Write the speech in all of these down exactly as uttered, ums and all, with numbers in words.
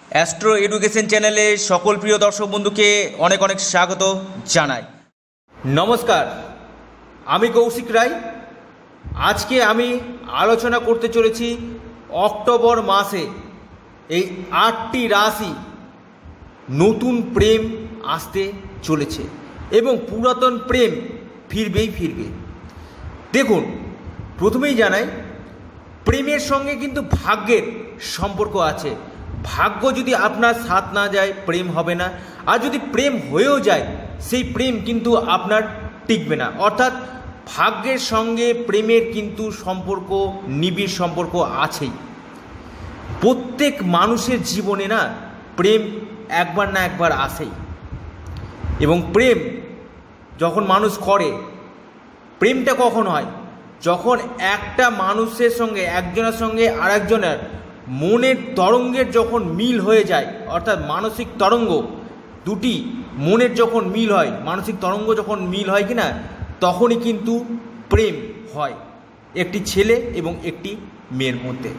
Astro education চ্যানেলে সকল প্রিয় দর্শক বন্ধুকে অনেক অনেক স্বাগত জানাই। নমস্কার, আমি কৌশিক রায়। আজকে আমি আলোচনা করতে চলেছি অক্টোবর মাসে এই আটটি রাশি নতুন প্রেম আসতে চলেছে এবং পুরাতন প্রেম ফিরবেই ফিরবে। দেখুন, প্রথমেই জানাই, প্রেমের সঙ্গে কিন্তু ভাগ্যের সম্পর্ক আছে। ভাগ্য যদি আপনার সাথ না যায়, প্রেম হবে না। আর যদি প্রেম হয়েও যায়, সেই প্রেম কিন্তু আপনার টিকবে না। অর্থাৎ ভাগ্যের সঙ্গে প্রেমের কিন্তু সম্পর্ক, নিবিড় সম্পর্ক আছেই। প্রত্যেক মানুষের জীবনে না প্রেম একবার না একবার আসেই, এবং প্রেম যখন মানুষ করে, প্রেমটা কখন হয়? যখন একটা মানুষের সঙ্গে, একজনের সঙ্গে আরেকজনের মনের তরঙ্গের যখন মিল হয়ে যায়, অর্থাৎ মানসিক তরঙ্গ দুটি মনের যখন মিল হয়, মানসিক তরঙ্গ যখন মিল হয় কিনা, তখনই কিন্তু প্রেম হয় একটি ছেলে এবং একটি মেয়ের মধ্যে।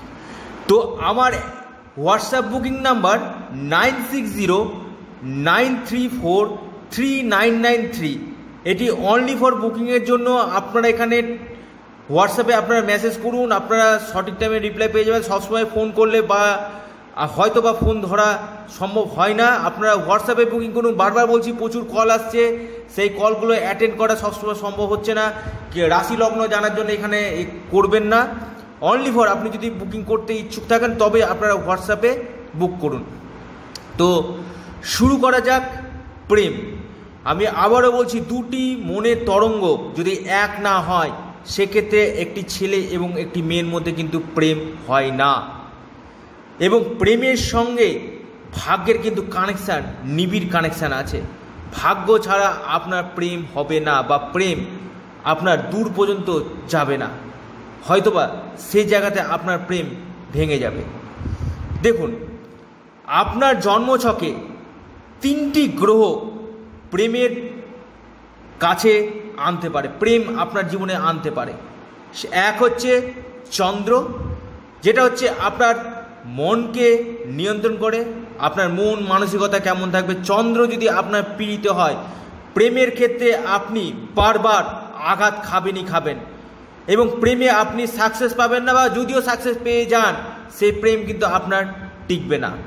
তো আমার WhatsApp booking number nine six zero nine three four three nine nine three. এটি অনলি ফর বুকিংয়ের জন্য। আপনারা এখানে হোয়াটসঅ্যাপে আপনারা মেসেজ করুন, আপনারা সঠিক টাইমে রিপ্লাই পেয়ে যাবেন। সবসময় ফোন করলে বা হয়তো বা ফোন ধরা সম্ভব হয় না, আপনারা হোয়াটসঅ্যাপে বুকিং করুন। বারবার বলছি, প্রচুর কল আসছে, সেই কলগুলো অ্যাটেন্ড করা সবসময় সম্ভব হচ্ছে না। রাশি লগ্ন জানার জন্য এখানে করবেন না। অনলি ফর আপনি যদি বুকিং করতে ইচ্ছুক থাকেন, তবে আপনারা হোয়াটসঅ্যাপে বুক করুন। তো শুরু করা যাক প্রেম। আমি আবারও বলছি, দুটি মনের তরঙ্গ যদি এক না হয়, সেক্ষেত্রে একটি ছেলে এবং একটি মেয়ের মধ্যে কিন্তু প্রেম হয় না। এবং প্রেমের সঙ্গে ভাগ্যের কিন্তু কানেকশান, নিবিড় কানেকশান আছে। ভাগ্য ছাড়া আপনার প্রেম হবে না, বা প্রেম আপনার দূর পর্যন্ত যাবে না। হয়তোবা সেই জায়গাতে আপনার প্রেম ভেঙে যাবে। দেখুন, আপনার জন্মছকে তিনটি গ্রহ প্রেমের কাছে আনতে পারে, প্রেম আপনার জীবনে আনতে পারে। এক হচ্ছে চন্দ্র, যেটা হচ্ছে আপনার মনকে নিয়ন্ত্রণ করে, আপনার মন মানসিকতা কেমন থাকবে। চন্দ্র যদি আপনার পীড়িত হয়, প্রেমের ক্ষেত্রে আপনি বারবার আঘাত খাবেনই খাবেন, এবং প্রেমে আপনি সাকসেস পাবেন না, বা যদিও সাকসেস পেয়ে যান, সেই প্রেম কিন্তু আপনার টিকবে না।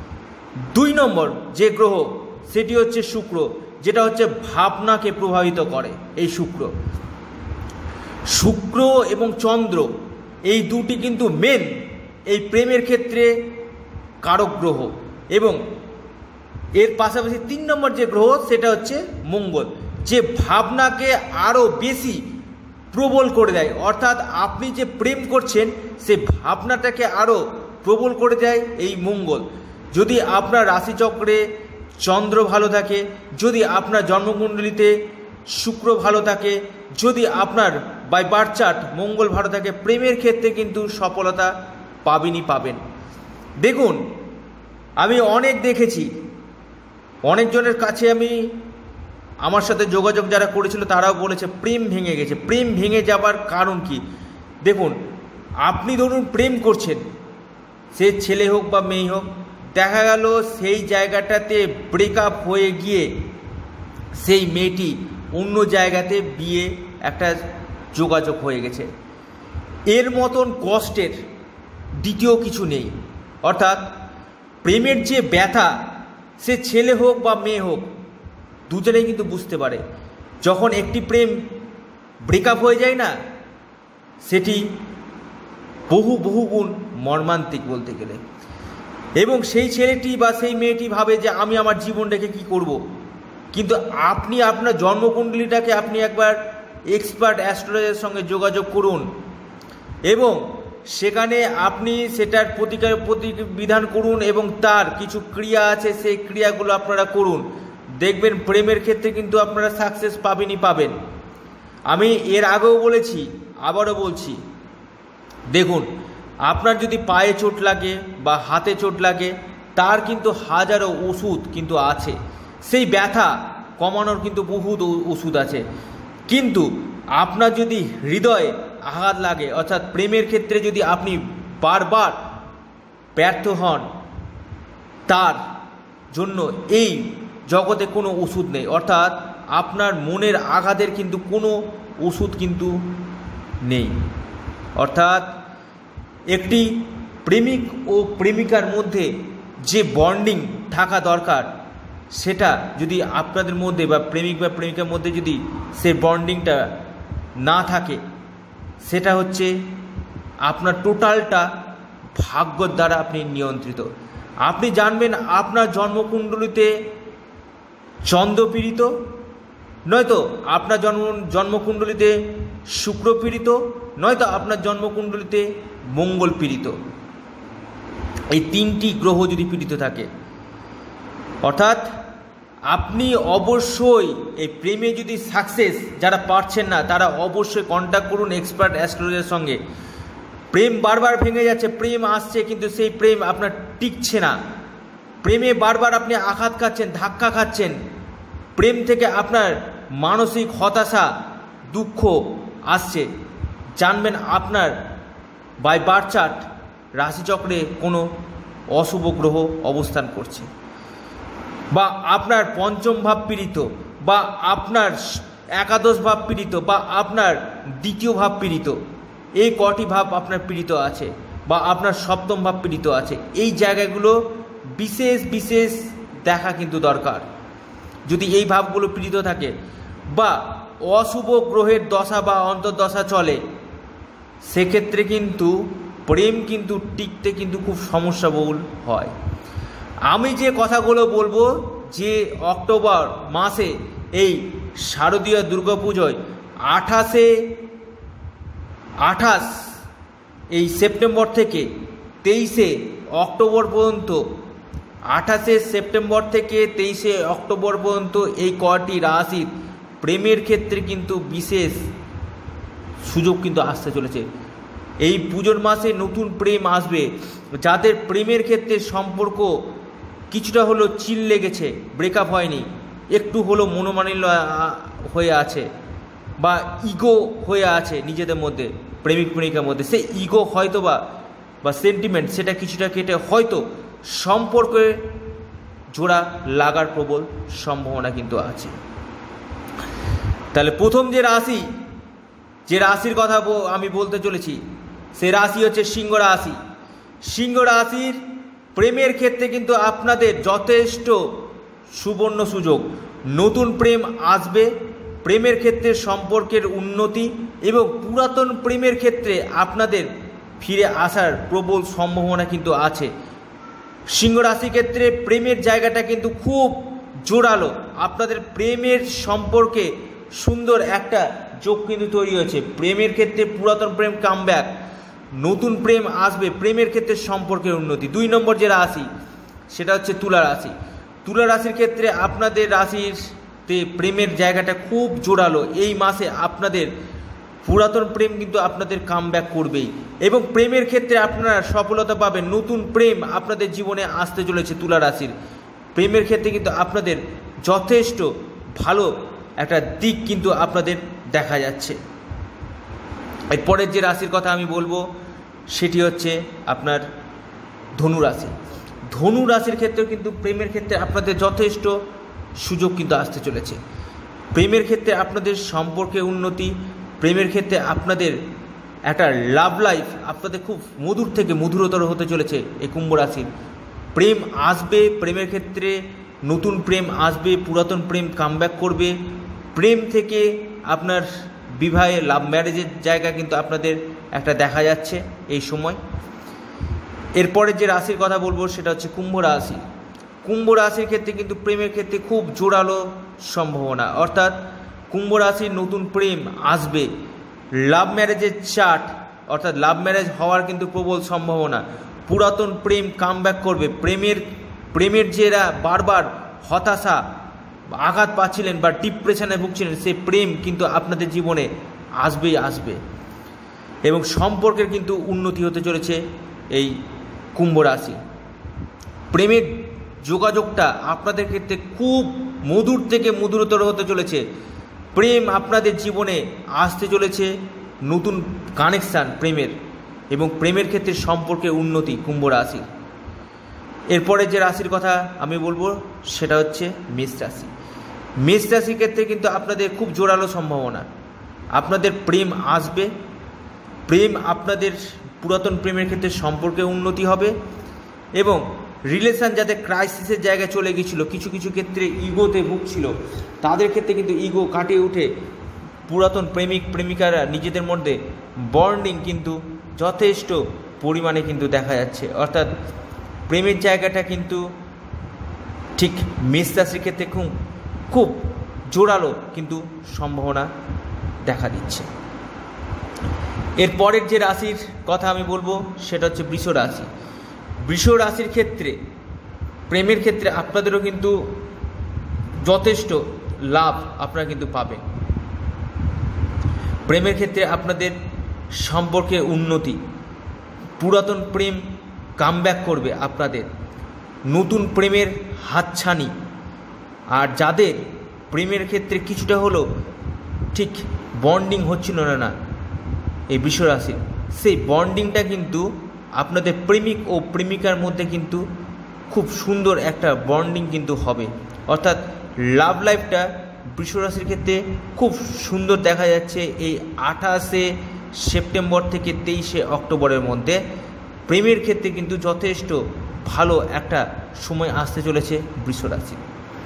দুই নম্বর যে গ্রহ, সেটি হচ্ছে শুক্র, যেটা হচ্ছে ভাবনাকে প্রভাবিত করে। এই শুক্র শুক্র এবং চন্দ্র এই দুটি কিন্তু মেন এই প্রেমের ক্ষেত্রে কারক গ্রহ। এবং এর পাশাপাশি তিন নম্বর যে গ্রহ, সেটা হচ্ছে মঙ্গল, যে ভাবনাকে আরও বেশি প্রবল করে দেয়। অর্থাৎ আপনি যে প্রেম করছেন, সে ভাবনাটাকে আরও প্রবল করে দেয় এই মঙ্গল। যদি আপনার রাশিচক্রে চন্দ্র ভালো থাকে, যদি আপনার জন্মকুণ্ডলিতে শুক্র ভালো থাকে, যদি আপনার বাই বার্থ চার্ট মঙ্গল ভালো থাকে, প্রেমের ক্ষেত্রে কিন্তু সফলতা পাবেনই পাবেন। দেখুন, আমি অনেক দেখেছি, অনেকজনের কাছে আমি আমার সাথে যোগাযোগ যারা করেছিল, তারাও বলেছে প্রেম ভেঙে গেছে। প্রেম ভেঙে যাবার কারণ কি? দেখুন, আপনি ধরুন প্রেম করছেন, সে ছেলে হোক বা মেয়ে হোক, দেখা গেল সেই জায়গাটাতে ব্রেকআপ হয়ে গিয়ে সেই মেয়েটি অন্য জায়গাতে বিয়ে একটা যোগাযোগ হয়ে গেছে। এর মতন কষ্টের দ্বিতীয় কিছু নেই। অর্থাৎ প্রেমের যে ব্যথা, সে ছেলে হোক বা মেয়ে হোক, দুজনেই কিন্তু বুঝতে পারে। যখন একটি প্রেম ব্রেকআপ হয়ে যায় না, সেটি বহু বহু গুণ মর্মান্তিক বলতে গেলে। এবং সেই ছেলেটি বা সেই মেয়েটি ভাবে যে আমি আমার জীবন রেখে কী করব। কিন্তু আপনি আপনার জন্মকুণ্ডলীটাকে আপনি একবার এক্সপার্ট অ্যাস্ট্রোলজারের সঙ্গে যোগাযোগ করুন, এবং সেখানে আপনি সেটার প্রতিকার প্রতিবিধান করুন, এবং তার কিছু ক্রিয়া আছে, সেই ক্রিয়াগুলো আপনারা করুন। দেখবেন প্রেমের ক্ষেত্রে কিন্তু আপনারা সাকসেস পাবেনই পাবেন। আমি এর আগেও বলেছি, আবারও বলছি, দেখুন, আপনার যদি পায়ে চোট লাগে বা হাতে চোট লাগে, তার কিন্তু হাজারো ওষুধ কিন্তু আছে। সেই ব্যথা কমানোর কিন্তু বহুত ওষুধ আছে। কিন্তু আপনার যদি হৃদয়ে আঘাত লাগে, অর্থাৎ প্রেমের ক্ষেত্রে যদি আপনি বারবার ব্যর্থ হন, তার জন্য এই জগতে কোনো ওষুধ নেই, অর্থাৎ আপনার মনের আঘাতের কিন্তু কোনো ওষুধ কিন্তু নেই। অর্থাৎ একটি প্রেমিক ও প্রেমিকার মধ্যে যে বন্ডিং থাকা দরকার, সেটা যদি আপনাদের মধ্যে বা প্রেমিক বা প্রেমিকার মধ্যে যদি সে বন্ডিংটা না থাকে, সেটা হচ্ছে আপনার টোটালটা ভাগ্যর দ্বারা আপনি নিয়ন্ত্রিত। আপনি জানবেন আপনার জন্মকুণ্ডলিতে চন্দ্রপীড়িত, নয়তো আপনার জন্ম জন্মকুণ্ডলিতে শুক্রপীড়িত, নয়তো আপনার জন্মকুণ্ডলিতে মঙ্গল পীড়িত। এই তিনটি গ্রহ যদি পীড়িত থাকে, অর্থাৎ আপনি অবশ্যই এই প্রেমে যদি সাকসেস যারা পারছেন না, তারা অবশ্যই কন্ট্যাক্ট করুন এক্সপার্ট অ্যাস্ট্রোলজারের সঙ্গে। প্রেম বারবার ভেঙে যাচ্ছে, প্রেম আসছে কিন্তু সেই প্রেম আপনার টিকছে না, প্রেমে বারবার আপনি আঘাত খাচ্ছেন, ধাক্কা খাচ্ছেন, প্রেম থেকে আপনার মানসিক হতাশা দুঃখ আসছে, জানবেন আপনার বাই বার্থ চার্ট রাশিচক্রে কোনো অশুভ গ্রহ অবস্থান করছে, বা আপনার পঞ্চম ভাব পীড়িত, বা আপনার একাদশ ভাব পীড়িত, বা আপনার দ্বিতীয় ভাব পীড়িত। এই কটি ভাব আপনার পীড়িত আছে, বা আপনার সপ্তম ভাব পীড়িত আছে। এই জায়গাগুলো বিশেষ বিশেষ দেখা কিন্তু দরকার। যদি এই ভাবগুলো পীড়িত থাকে বা অশুভ গ্রহের দশা বা অন্তর্দশা চলে, সেক্ষেত্রে কিন্তু প্রেম কিন্তু টিকতে কিন্তু খুব সমস্যাবহুল হয়। আমি যে কথাগুলো বলবো, যে অক্টোবর মাসে এই শারদীয় দুর্গাপুজোয় আঠাশে আঠাশ এই সেপ্টেম্বর থেকে তেইশে অক্টোবর পর্যন্ত, আঠাশে সেপ্টেম্বর থেকে তেইশে অক্টোবর পর্যন্ত এই কটি রাশির প্রেমের ক্ষেত্রে কিন্তু বিশেষ সুযোগ কিন্তু আসতে চলেছে। এই পুজোর মাসে নতুন প্রেম আসবে। যাদের প্রেমের ক্ষেত্রে সম্পর্ক কিছুটা হলো চিল লেগেছে, ব্রেকআপ হয়নি, একটু হলো মনোমালিন্য হয়ে আছে, বা ইগো হয়ে আছে নিজেদের মধ্যে, প্রেমিক প্রেমিকার মধ্যে, সেই ইগো হয়তো বা বা সেন্টিমেন্ট সেটা কিছুটা কেটে হয়তো সম্পর্কে জোড়া লাগার প্রবল সম্ভাবনা কিন্তু আছে। তাহলে প্রথম যে রাশি, যে রাশির কথা আমি বলতে চলেছি, সে রাশি হচ্ছে সিংহ রাশি। সিংহ রাশির প্রেমের ক্ষেত্রে কিন্তু আপনাদের যথেষ্ট সুবর্ণ সুযোগ, নতুন প্রেম আসবে, প্রেমের ক্ষেত্রে সম্পর্কের উন্নতি এবং পুরাতন প্রেমের ক্ষেত্রে আপনাদের ফিরে আসার প্রবল সম্ভাবনা কিন্তু আছে। সিংহ রাশির ক্ষেত্রে প্রেমের জায়গাটা কিন্তু খুব জোরালো, আপনাদের প্রেমের সম্পর্কে সুন্দর একটা যোগ কিন্তু তৈরি হয়েছে। প্রেমের ক্ষেত্রে পুরাতন প্রেম কামব্যাক, নতুন প্রেম আসবে, প্রেমের ক্ষেত্রে সম্পর্কের উন্নতি। দুই নম্বর যে রাশি, সেটা হচ্ছে তুলা রাশি। তুলা রাশির ক্ষেত্রে আপনাদের রাশিতে প্রেমের জায়গাটা খুব জোরালো। এই মাসে আপনাদের পুরাতন প্রেম কিন্তু আপনাদের কামব্যাক করবেই, এবং প্রেমের ক্ষেত্রে আপনারা সফলতা পাবেন। নতুন প্রেম আপনাদের জীবনে আসতে চলেছে। তুলা রাশির প্রেমের ক্ষেত্রে কিন্তু আপনাদের যথেষ্ট ভালো একটা দিক কিন্তু আপনাদের দেখা যাচ্ছে। এরপরের যে রাশির কথা আমি বলবো, সেটি হচ্ছে আপনার ধনু রাশি। ধনু রাশির ক্ষেত্রেও কিন্তু প্রেমের ক্ষেত্রে আপনাদের যথেষ্ট সুযোগ কিন্তু আসতে চলেছে। প্রেমের ক্ষেত্রে আপনাদের সম্পর্কে উন্নতি, প্রেমের ক্ষেত্রে আপনাদের একটা লাভ লাইফ আপনাদের খুব মধুর থেকে মধুরতর হতে চলেছে। এই কুম্ভ রাশির প্রেম আসবে, প্রেমের ক্ষেত্রে নতুন প্রেম আসবে, পুরাতন প্রেম কামব্যাক করবে, প্রেম থেকে আপনার বিবাহে লাভ ম্যারেজের জায়গা কিন্তু আপনাদের একটা দেখা যাচ্ছে এই সময়। এরপরে যে রাশির কথা বলবো, সেটা হচ্ছে কুম্ভ রাশি। কুম্ভ রাশির ক্ষেত্রে কিন্তু প্রেমের ক্ষেত্রে খুব জোরালো সম্ভাবনা, অর্থাৎ কুম্ভ রাশির নতুন প্রেম আসবে, লাভ ম্যারেজের চার্ট, অর্থাৎ লাভ ম্যারেজ হওয়ার কিন্তু প্রবল সম্ভাবনা, পুরাতন প্রেম কামব্যাক করবে, প্রেমের প্রেমের যেরা বারবার হতাশা আঘাত পাচ্ছিলেন বা ডিপ্রেশনে ভুগছিলেন, সে প্রেম কিন্তু আপনাদের জীবনে আসবেই আসবে, এবং সম্পর্কের কিন্তু উন্নতি হতে চলেছে এই কুম্ভ রাশি। প্রেমের যোগাযোগটা আপনাদের ক্ষেত্রে খুব মধুর থেকে মধুরতর হতে চলেছে। প্রেম আপনাদের জীবনে আসতে চলেছে, নতুন কানেকশান প্রেমের, এবং প্রেমের ক্ষেত্রে সম্পর্কের উন্নতি কুম্ভ রাশির। এরপরে যে রাশির কথা আমি বলবো সেটা হচ্ছে মেষ রাশি। মেষ রাশির ক্ষেত্রে কিন্তু আপনাদের খুব জোরালো সম্ভাবনা, আপনাদের প্রেম আসবে, প্রেম আপনাদের পুরাতন প্রেমের ক্ষেত্রে সম্পর্কে উন্নতি হবে এবং রিলেশান যাদের ক্রাইসিসের জায়গায় চলে গিয়েছিল, কিছু কিছু ক্ষেত্রে ইগোতে ভুগছিল, তাদের ক্ষেত্রে কিন্তু ইগো কাটিয়ে উঠে পুরাতন প্রেমিক প্রেমিকারা নিজেদের মধ্যে বন্ডিং কিন্তু যথেষ্ট পরিমাণে কিন্তু দেখা যাচ্ছে। অর্থাৎ প্রেমের জায়গাটা কিন্তু ঠিক মেষ রাশির ক্ষেত্রে খুব খুব জোরালো কিন্তু সম্ভাবনা দেখা দিচ্ছে। এরপরের যে রাশির কথা আমি বলবো সেটা হচ্ছে বৃষ রাশি। বৃষ রাশির ক্ষেত্রে প্রেমের ক্ষেত্রে আপনাদেরও কিন্তু যথেষ্ট লাভ আপনারা কিন্তু পাবেন। প্রেমের ক্ষেত্রে আপনাদের সম্পর্কে উন্নতি, পুরাতন প্রেম কামব্যাক করবে আপনাদের, নতুন প্রেমের হাতছানি। আর যাদের প্রেমের ক্ষেত্রে কিছুটা হলেও ঠিক বন্ডিং হচ্ছিল না না এই বৃষ রাশির, সেই বন্ডিংটা কিন্তু আপনাদের প্রেমিক ও প্রেমিকার মধ্যে কিন্তু খুব সুন্দর একটা বন্ডিং কিন্তু হবে। অর্থাৎ লাভ লাইফটা বৃষ রাশির ক্ষেত্রে খুব সুন্দর দেখা যাচ্ছে এই আঠাশে সেপ্টেম্বর থেকে তেইশে অক্টোবরের মধ্যে। প্রেমের ক্ষেত্রে কিন্তু যথেষ্ট ভালো একটা সময় আসতে চলেছে বৃষ রাশি।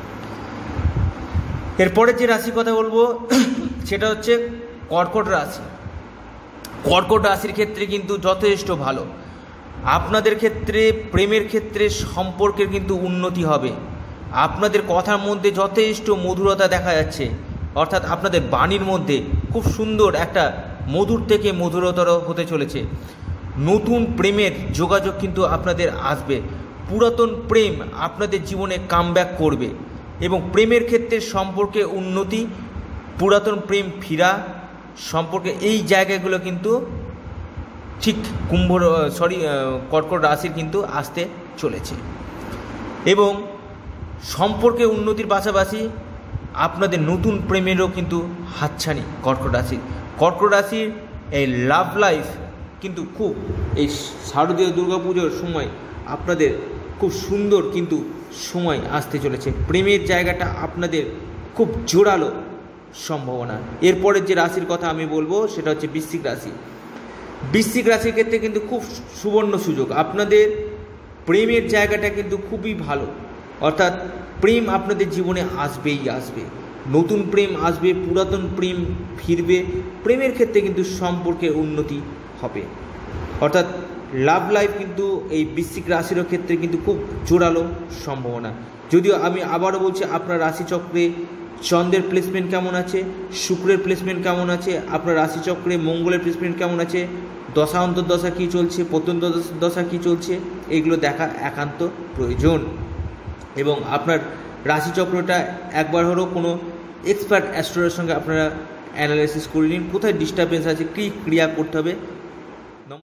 এরপরে যে রাশির কথা বলবো সেটা হচ্ছে কর্কট রাশি। কর্কট রাশির ক্ষেত্রে কিন্তু যথেষ্ট ভালো, আপনাদের ক্ষেত্রে প্রেমের ক্ষেত্রে সম্পর্কের কিন্তু উন্নতি হবে, আপনাদের কথার মধ্যে যথেষ্ট মধুরতা দেখা যাচ্ছে। অর্থাৎ আপনাদের বাণীর মধ্যে খুব সুন্দর একটা মধুর থেকে মধুরতর হতে চলেছে। নতুন প্রেমের যোগাযোগ কিন্তু আপনাদের আসবে, পুরাতন প্রেম আপনাদের জীবনে কামব্যাক করবে এবং প্রেমের ক্ষেত্রে সম্পর্কে উন্নতি, পুরাতন প্রেম ফিরা সম্পর্কে এই জায়গাগুলো কিন্তু ঠিক কুম্ভ সরি কর্কট রাশির কিন্তু আসতে চলেছে। এবং সম্পর্কে উন্নতির পাশাপাশি আপনাদের নতুন প্রেমেরও কিন্তু হাতছানি কর্কট রাশি। কর্কট রাশির এই লাভ লাইফ কিন্তু খুব এই শারদীয় দুর্গাপুজোর সময় আপনাদের খুব সুন্দর কিন্তু সময় আসতে চলেছে। প্রেমের জায়গাটা আপনাদের খুব জোরালো সম্ভাবনা। এরপরের যে রাশির কথা আমি বলবো সেটা হচ্ছে বৃশ্চিক রাশি। বৃশ্চিক রাশির ক্ষেত্রে কিন্তু খুব সুবর্ণ সুযোগ, আপনাদের প্রেমের জায়গাটা কিন্তু খুবই ভালো। অর্থাৎ প্রেম আপনাদের জীবনে আসবেই আসবে, নতুন প্রেম আসবে, পুরাতন প্রেম ফিরবে, প্রেমের ক্ষেত্রে কিন্তু সম্পর্কের উন্নতি হবে। অর্থাৎ লাভ লাইফ কিন্তু এই বৃশ্চিক রাশির ক্ষেত্রে কিন্তু খুব জোরালো সম্ভাবনা। যদিও আমি আবারও বলছি, আপনার রাশিচক্রে চন্দ্রের প্লেসমেন্ট কেমন আছে, শুক্রের প্লেসমেন্ট কেমন আছে, আপনার রাশিচক্রে মঙ্গলের প্লেসমেন্ট কেমন আছে, দশা অন্তর্দশা কী চলছে, প্রত্যন্ত দশা কী চলছে, এগুলো দেখা একান্ত প্রয়োজন। এবং আপনার রাশিচক্রটা একবার হলেও কোনো এক্সপার্ট অ্যাস্ট্রোলজারের সঙ্গে আপনারা অ্যানালাইসিস করে নিন, কোথায় ডিস্টারবেন্স আছে, কী ক্রিয়া করতে হবে